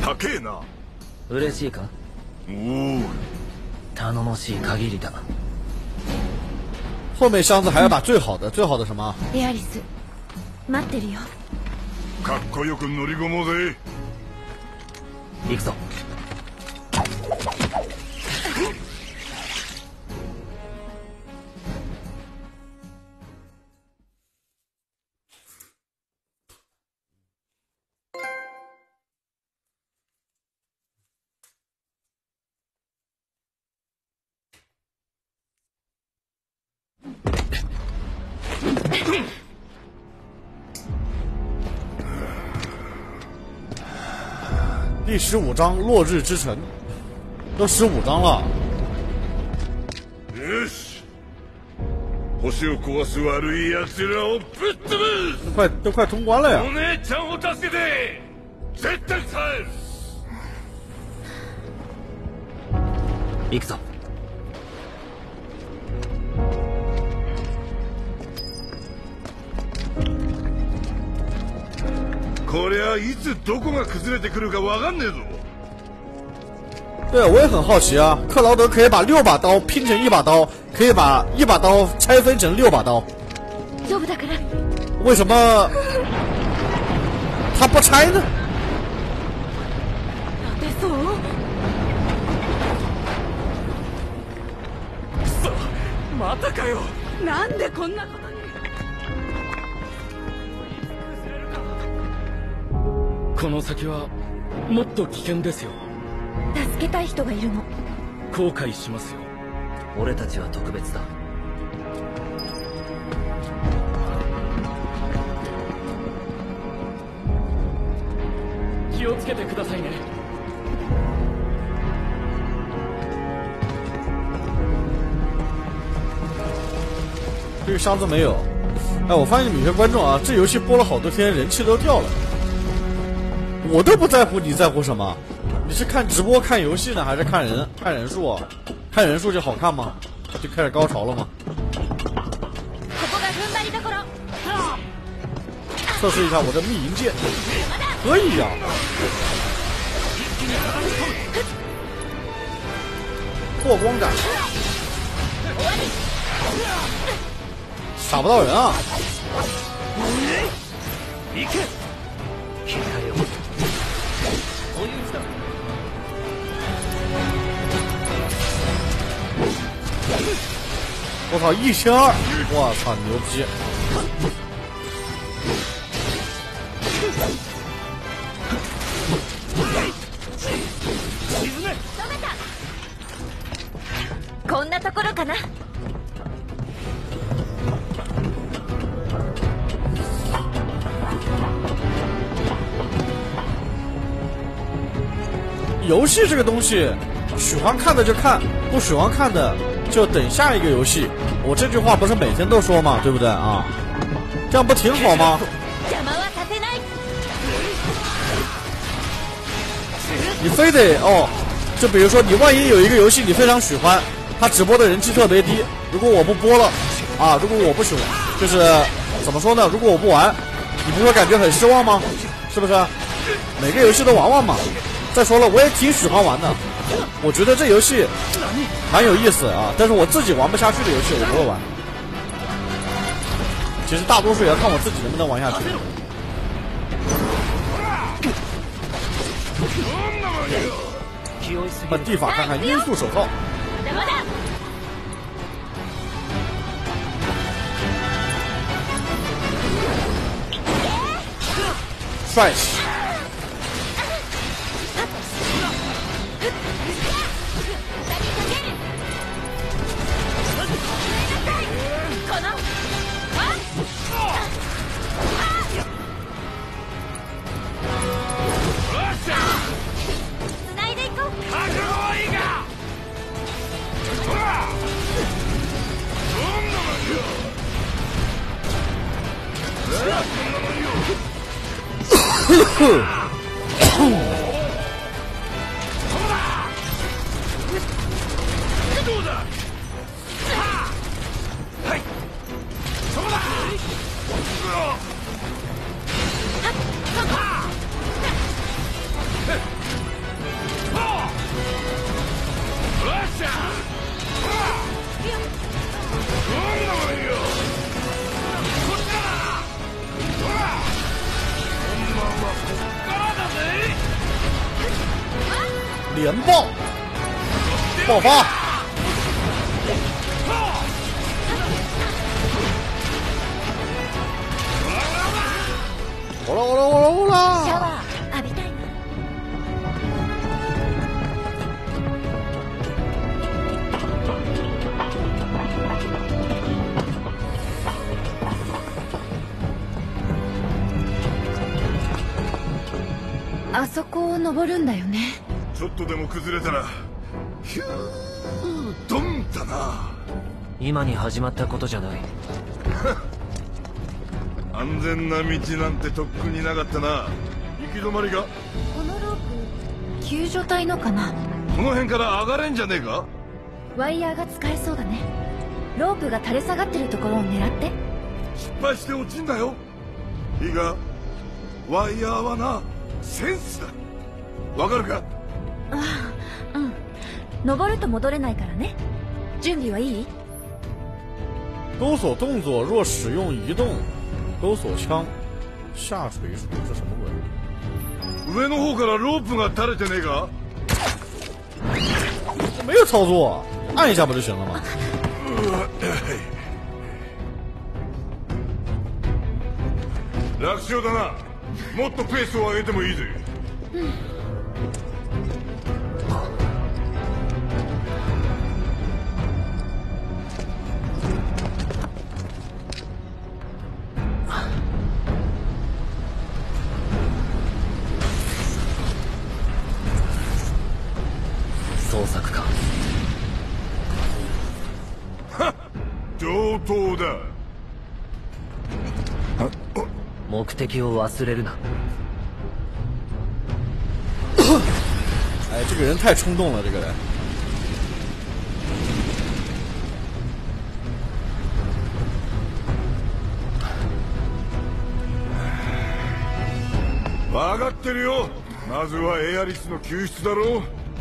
高えな。 嬉しいか？ おお。 頼もしい限りだ。 后面箱子还要把最好的什么？ エアリス、待ってるよ。 かっこよく乗り込もうぜ。 行くぞ。 第15章落日之城，都15章了。 よし。星を壊す悪い奴らをぶっ潰す。 都快通关了呀！ お姉ちゃんを助けて。絶対帰る。 行くぞ。 こりゃいつどこが崩れてくるかわかんねえぞ。 对，我也很好奇啊，克劳德可以把6把刀拼成1把刀，可以把1把刀拆分成6把刀，为什么他不拆呢？ またかよ。 なんでこんなことに。 この先はもっと危険ですよ。 助けたい人がいるの。 後悔しますよ。 俺たちは特別だ。 気をつけてくださいね。 这个箱子没有。哎，我发现有些观众啊，这游戏播了好多天，人气都掉了。我都不在乎，你在乎什么？你是看直播看游戏呢，还是看人数啊？看人数就好看吗？就开始高潮了吗？测试一下我的密银剑，可以呀、破光斩，打不到人啊！我操，1200！我操，牛逼！ こんなところかな。 游戏这个东西，喜欢看的就看，不喜欢看的就等下一个游戏。我这句话不是每天都说吗？对不对啊？这样不挺好吗？你非得哦，就比如说你万一有一个游戏你非常喜欢，它直播的人气特别低，如果我不播了啊，如果我不喜欢，就是怎么说呢？如果我不玩，你不会感觉很失望吗？是不是？每个游戏都玩玩嘛。再说了，我也挺喜欢玩的，我觉得这游戏蛮有意思啊，但是我自己玩不下去的游戏我不会玩。其实大多数也要看我自己能不能玩下去。换地法看看音速手套。帅气。 连爆，爆发！欧シャ啦！ ワー浴びたいな。あそこを登るんだよね。 ちょっとでも崩れたらヒュードンだな。 今に始まったことじゃない。 安全な道なんてとっくになかったな。行き止まりがこのロープ救助隊のかな。 この辺から上がれんじゃねえか。 ワイヤーが使えそうだね。ロープが垂れ下がってるところを狙って。 失敗して落ちんだよ。いいがワイヤーはなセンスだ。わかるか。 ああ、うん。登ると戻れないからね。準備はいい？ 钩索动作若使用移动，钩索枪下垂术这什么鬼？ 上の方からロープが垂れてねえか。 没有操作，按一下不就行了吗？ 楽勝だな。もっとペースを上げてもいいぜ。 捜索か。 上等だ。 目的を忘れるな。 哎，这个人太冲动了，这个人。 分かってるよ。まずはエアリスの救出だろう。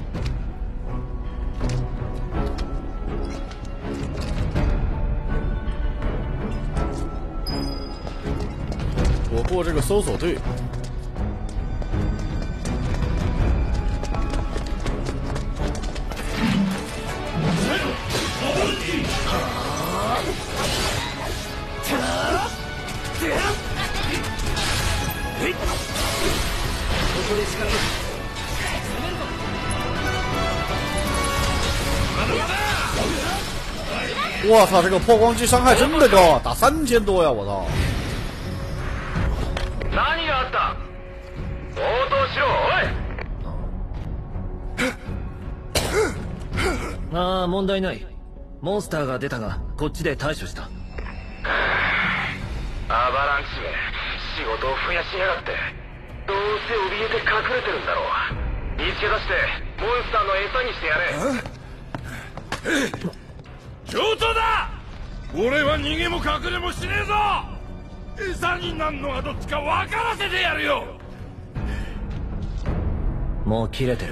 躲过这个搜索队。我操，这个破光机伤害真的高啊，打3000多呀！我操。 何があった？応答しろ、おい。 ああ、問題ない。モンスターが出たがこっちで対処した。 アバランチめ、仕事を増やしやがって。どうせ怯えて隠れてるんだろう。見つけ出してモンスターの餌にしてやれ。 上等だ。俺は逃げも隠れもしねえぞ。餌になんのはどっちか分からせてやるよ。 もう切れてる。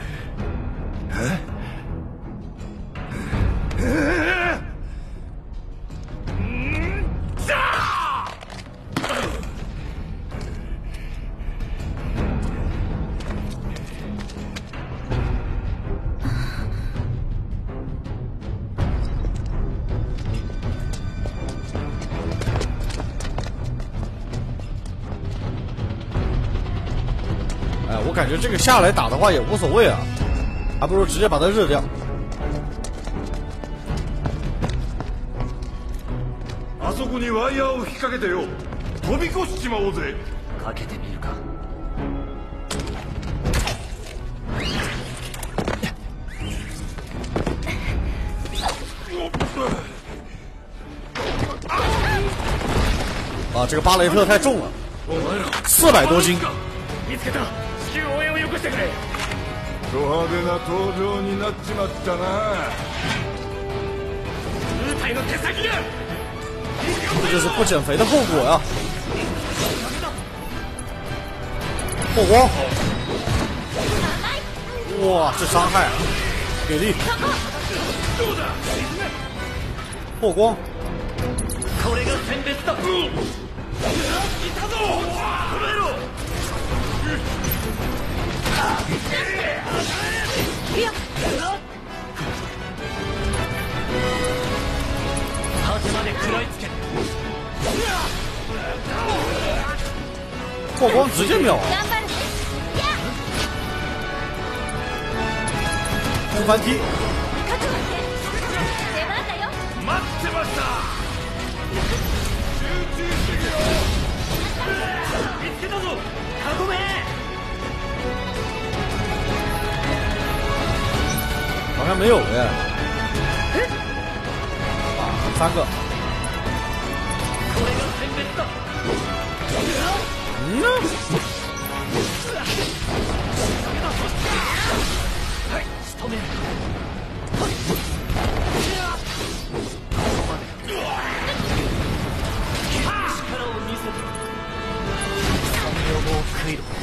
我感觉这个下来打的话也无所谓啊，还不如直接把它热掉。 あそこにワイヤーを引っ掛けてよ。飛び越しちまおうぜ。 かけてみるか。 啊，这个巴雷特太重了，400多斤。 見つけた。至急応援をよこしてくれ。 ド派手な登場になっちまったな。 部隊の手先が。 这就是不减肥的后果呀！破光，哇，这伤害给力！破光， これが選別だ。 いたぞ。捕らえろ。 破光直接秒， 頑張るね。や不翻踢。 覚悟して。出番だよ。 待ってました集中してけよ見つけたぞ囲め好像没有耶。啊，3个。 これが殲滅だはい仕留める力を見せて3秒後を食いろ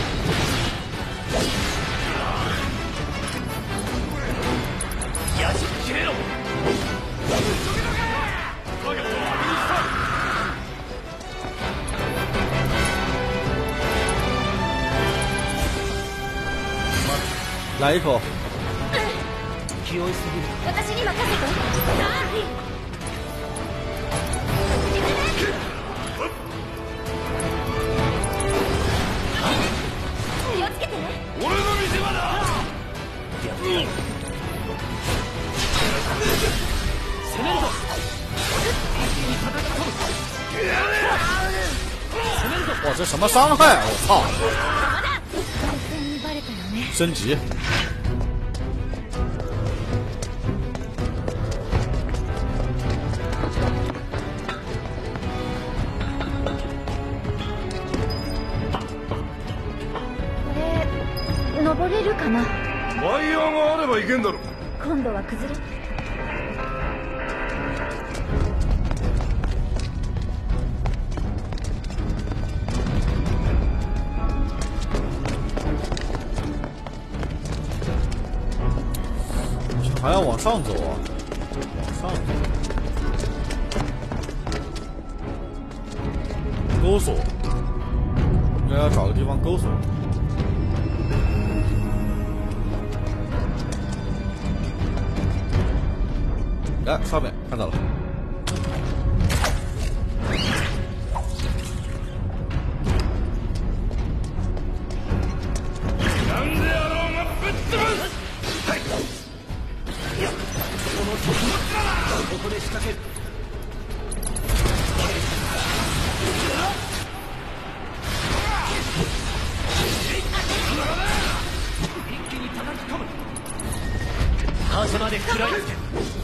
矢じ切れろ来一口。 気負いすぎる私に任せて。さあ気をつけてね。 俺の見せ場だ攻めるぞ哇，这什么伤害？我操！ 完全にバレたよね。 升级。 これ登れるかな。 ワイヤーがあればいけんだろ今度は崩れ。 还要往上走啊，往上走。钩索，应该要找个地方钩索。哎，上面看到了。 なんであろうがぶっ飛ばすはいここで仕掛ける一気に叩き込む端まで食らいつけ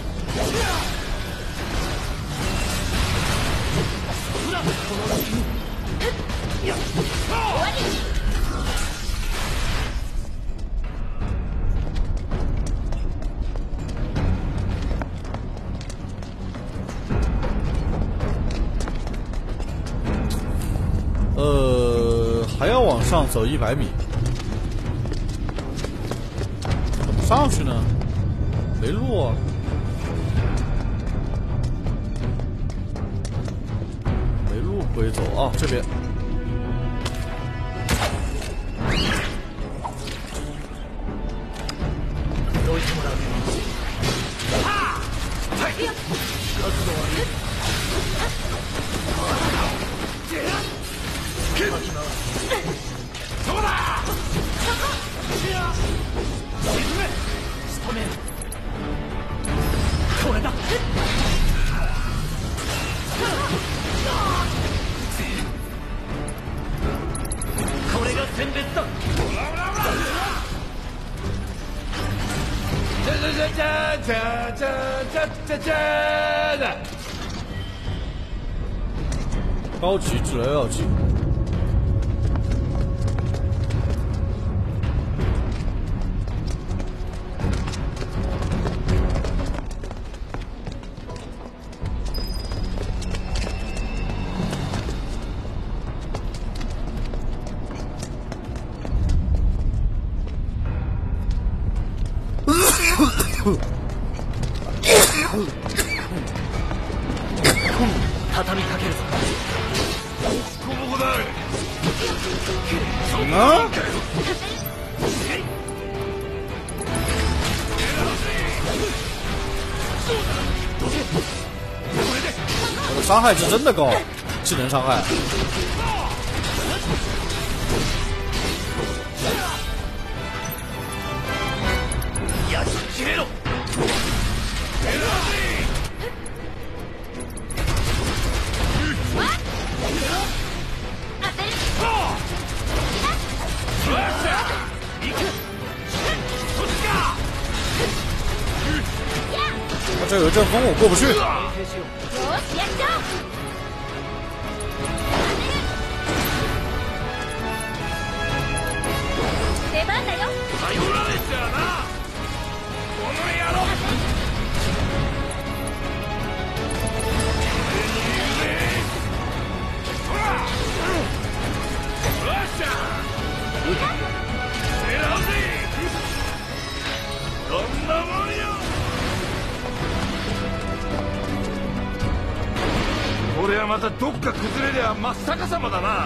还要往上走100米，怎么上去呢？没路啊！没路可以走啊，这边。 どいてもらうはい角度はそうだ沈め仕留めるこれだこれが選別だじゃじゃじゃじゃじゃじゃじゃじゃじゃ高级治疗药剂。 畳みかけるぞここだ啊！我的伤害值真的高，技能伤害。 やし切れろ。 这有阵风，我过不去。 出番だよ。 頼られちゃな。この野郎。ほら。よっしゃ。狙うぜ。こんなもんよ。これはまたどっか崩れりゃ真っ逆さまだな。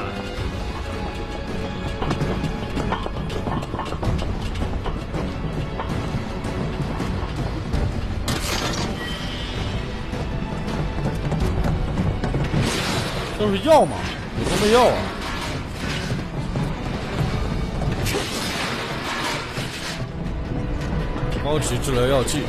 都是药嘛，普通的药啊。高级治疗药剂。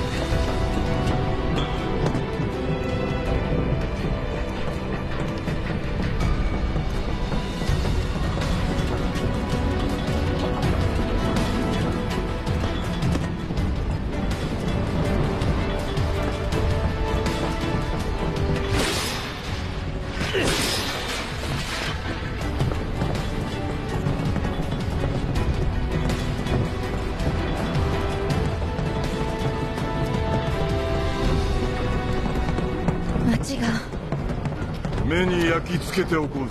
街が目に焼き付けておこうぜ。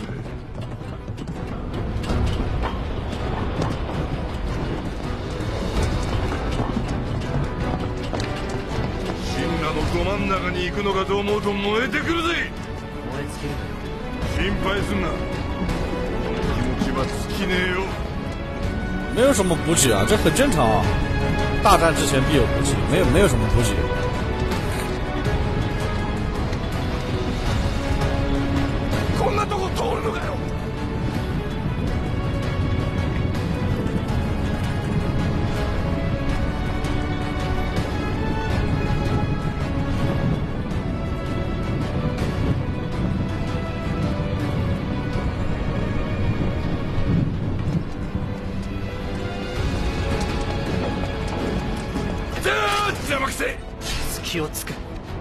神羅のど真ん中に行くのかと思うと燃えてくるぜ。 燃え尽きる。 心配すんな。気持ちは尽きねえよ。 没有什么补给啊，这很正常啊。大战之前必有补给，没有什么补给。 こんなとこ通るのかよ。邪魔くせ。 隙をつく。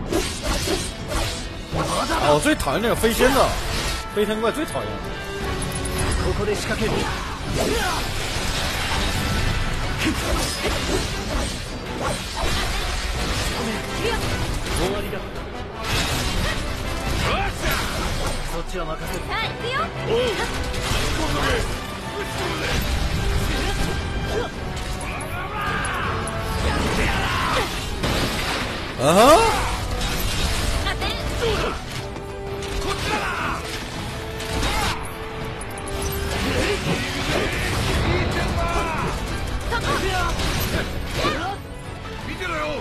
啊，我最讨厌那个飞仙的，飞天怪最讨厌了。 ここで仕掛ける。終わりだ。そっちは任せる。 さあ行くよ。 おう。こんどけ。ぶち込むぜ。 啊哈！ 当てる。 こっちだな。 そこ。 見てろよ。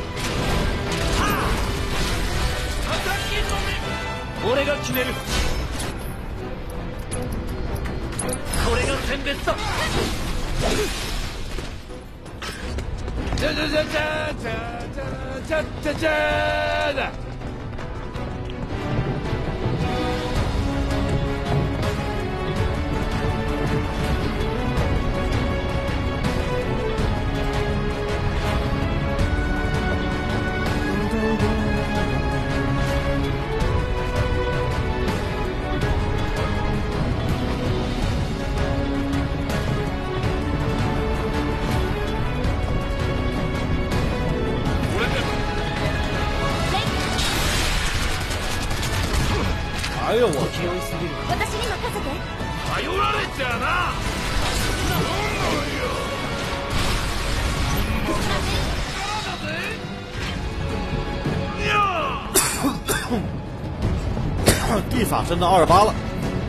俺が決める。これが選別だ。 じゃじゃじゃじゃじゃじゃじゃじゃだ。 哎呦我！ 気負いすぎる。 私に任せて。 頼られちゃな。 地法升到28了。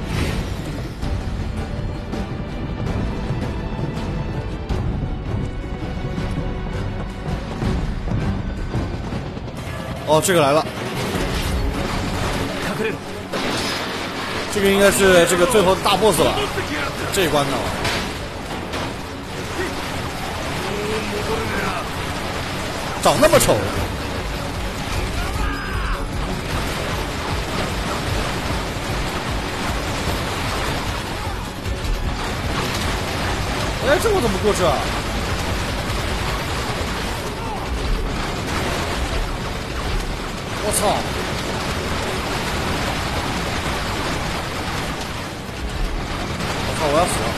哦，这个来了。 隠れろ。 这个应该是这个最后的大 boss 了，这一关的。 长那么丑。哎，这我怎么过去啊？我操！我操！我要死了！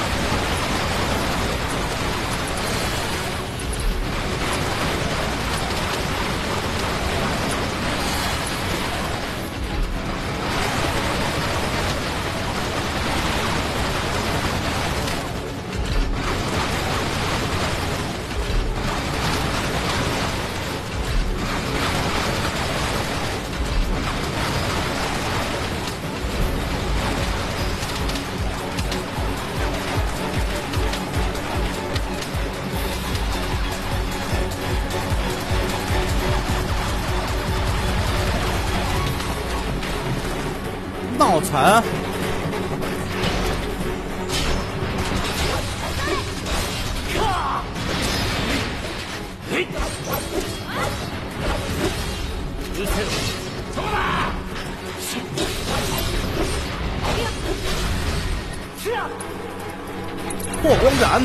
脑残！破光斩！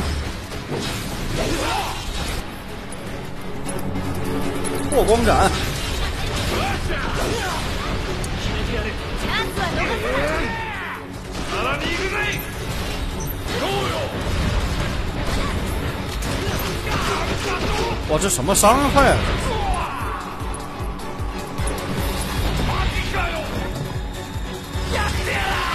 破光斩！ さらに行くぜ。どうよ。 哇，这什么伤害啊！ マジかよ。やってやら。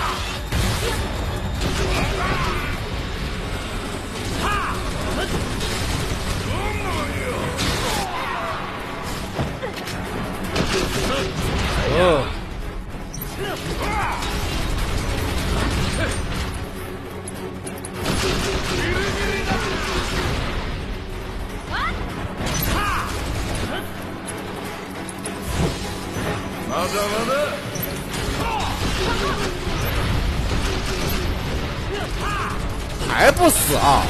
哦。 まだまだ。 还不死啊！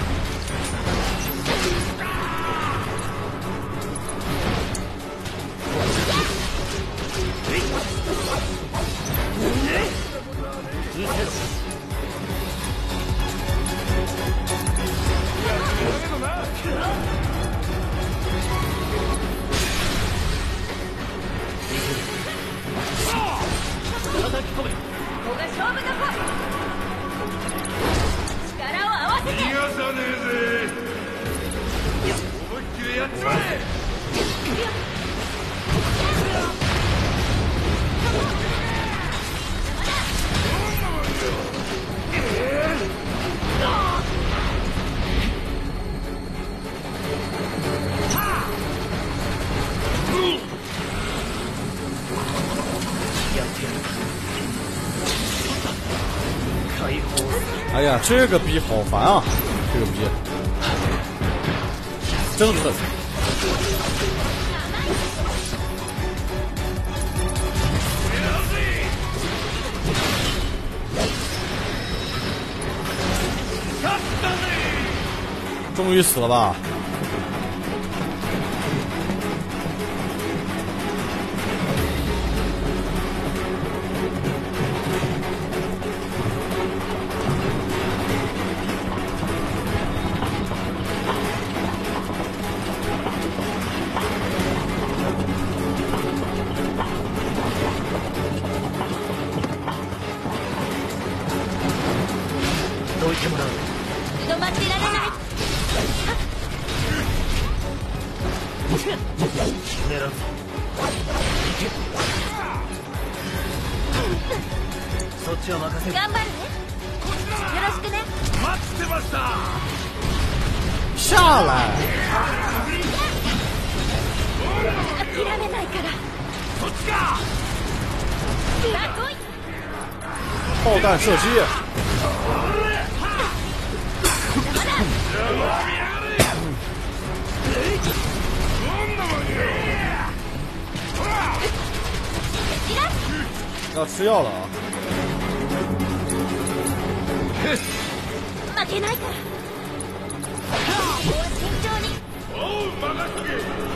逃がさねえぜ。思いっきりやっちまえ。 哎呀，这个逼好烦啊！这个逼真狠！终于死了吧？ どいてもらう。 止まってられない。 狙うぞ。そっちは任せる。 頑張るね。よろしくね。 待ってました。 下来！ 諦めないから。 そっちか。 さあ来い。 炮弹射击！要吃药了啊！ 負けないから。慎重に。 おう、任せてけ。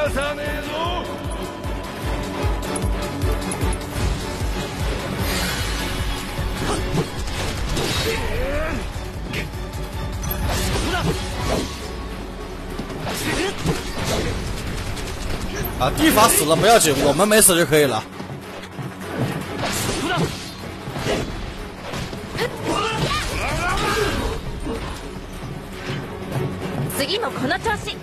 さねえぞ。 啊，地法死了不要紧，我们没死就可以了。 次もこの調子。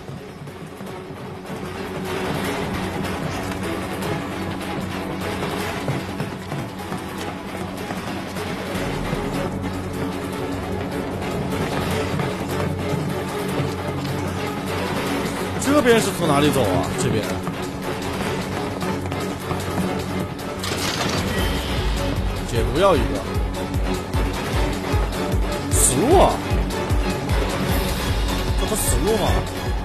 这边是从哪里走啊？这边。解毒药一个。死路啊！这不死路吗？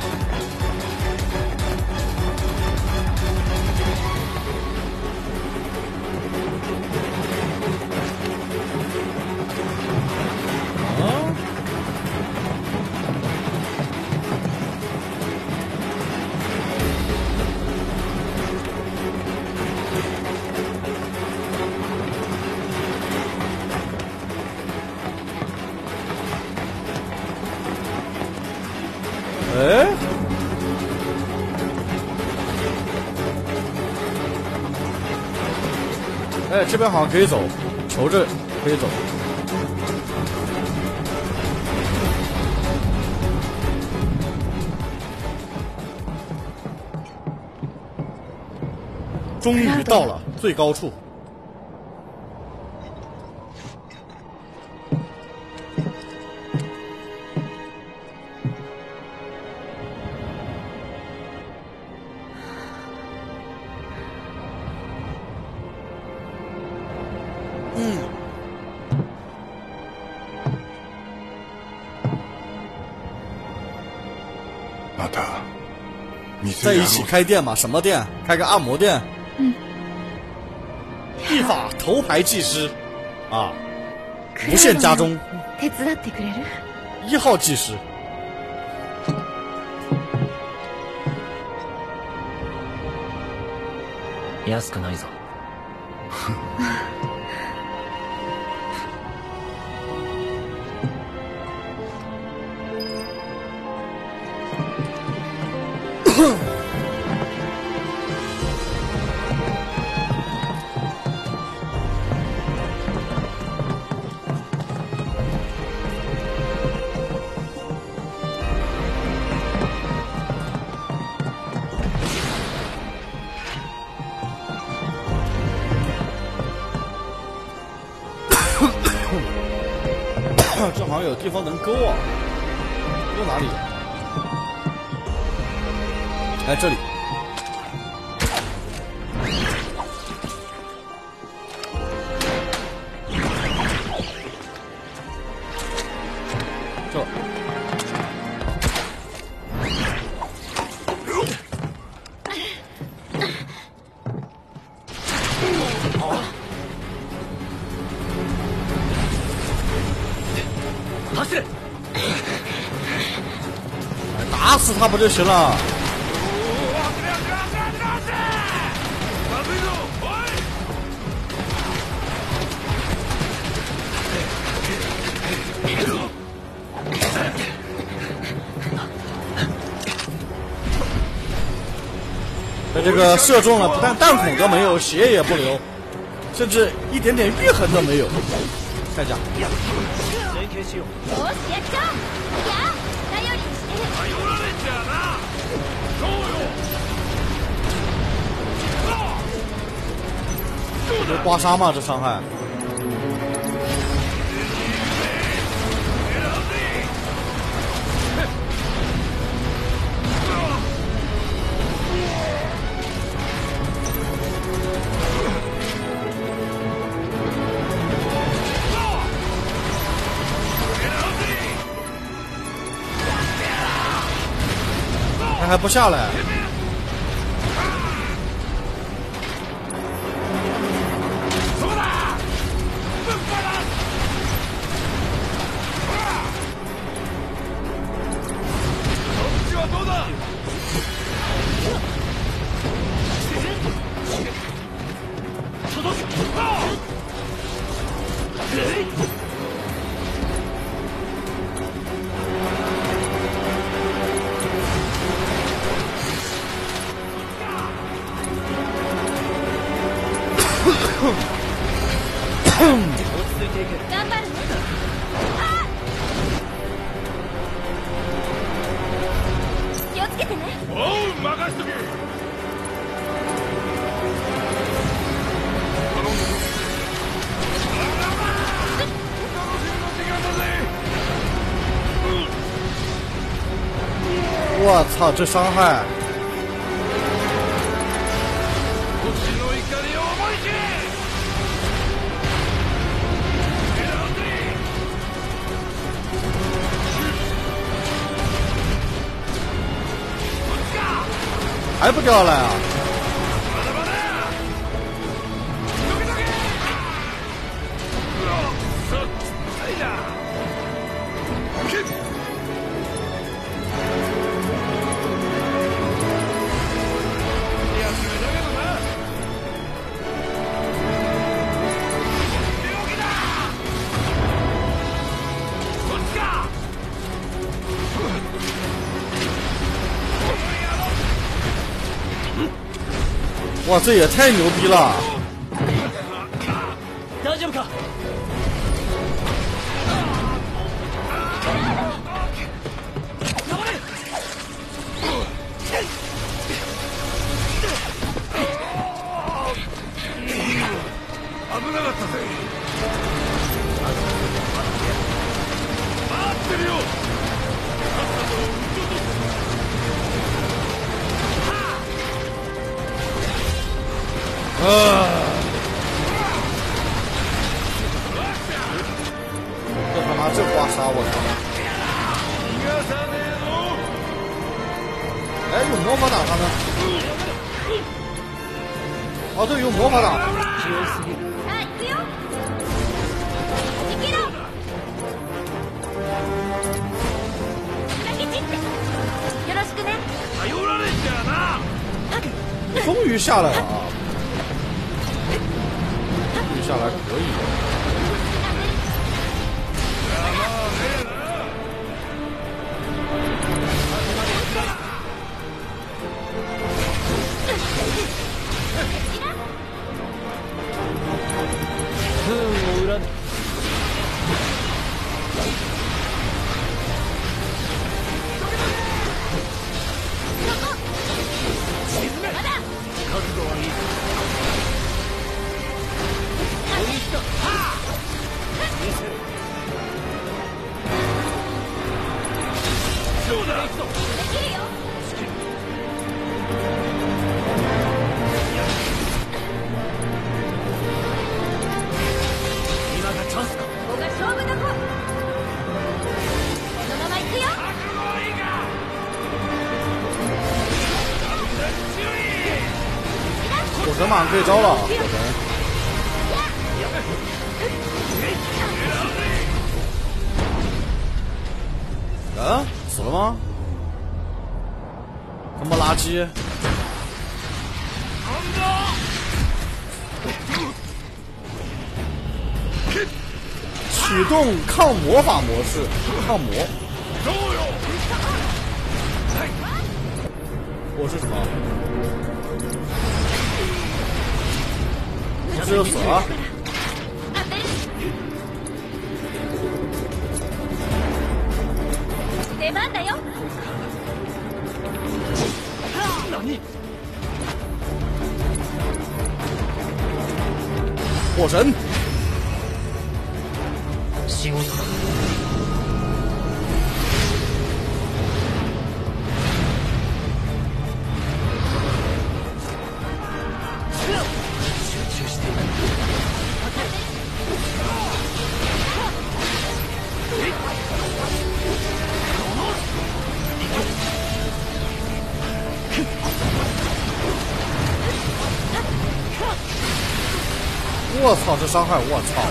啊！哎，哎，这边好像可以走，求着可以走。终于到了最高处。 また在一起开店嘛？什么店？开个按摩店。地法头牌技师，啊，无限家中。 手伝ってくれる 1号技师。 安くないぞ。 这好像有地方能勾啊，勾哪里？哎，这里。这。 走れ！ 打死他不就行了？被这个射中了，不但弹孔都没有，血也不流，甚至一点点淤痕都没有。看一下。 よしやっちゃおう。いや頼りにしてる。 頼られちゃな。そうよ。 有刮痧吗？这伤害？他还不下来。 頑張るね。気をつけてね。 おう、任しとけ。 我操，这伤害！ 星の怒りを思い切れ。 还不掉下来啊？ まだまだ。どけどけ。そっちだ。 哇，这也太牛逼了！ 大丈夫か？ 危なかったぜ。待ってるよ。 啊！这他妈这刮痧，我操！哎，用魔法打他呢？哦，对，用魔法打。 はい、行くよ。生きろ。ラケチって。よろしくね。 頼られちゃな。 终于下来了啊！终于下来可以。 不運を恨め。覚悟はいいぞ。 そうだ。 できるよ。 今がチャンスだ。 ここが勝負どこ。このまま行くよ。 覚悟はいいか。注意。 火神马上可以招了，火神。啊，死了吗？他妈垃圾！启动抗魔法模式，抗魔。我是什么？这就死了。 出番だよ。 何？ 火神。 仕事だ。集中している。 我操，这伤害！我操！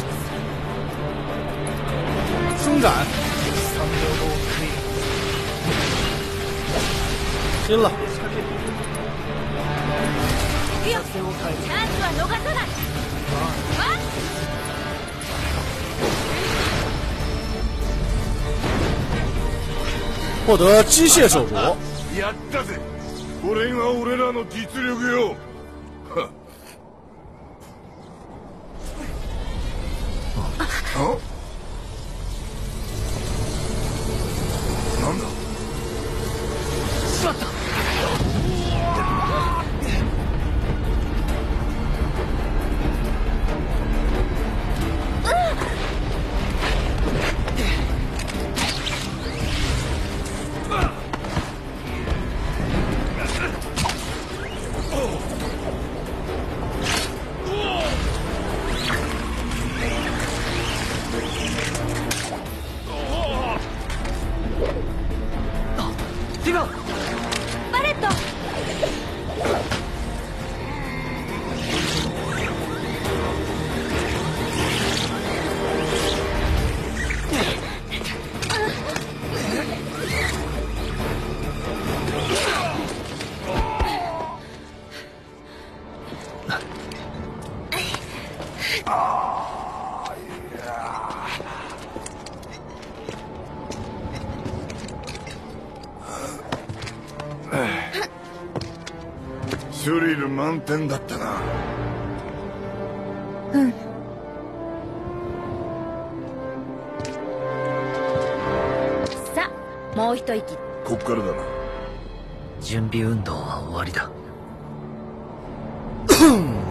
伸展，拼了！ 行くよ。チャンスは逃さない。 获得机械手镯。 やったぜ。これが俺らの実力よ。 なんだ。 しまった。ティガバレット。 スリル満点だったな。 うん。さあもう一息。 こっからだな。 準備運動は終わりだ。